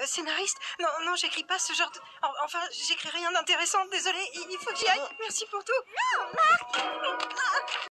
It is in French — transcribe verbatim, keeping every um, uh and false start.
euh, scénariste. Non, non, j'écris pas ce genre de... Enfin, j'écris rien d'intéressant, désolée, il faut que j'y aille. Merci pour tout. Non, Marc.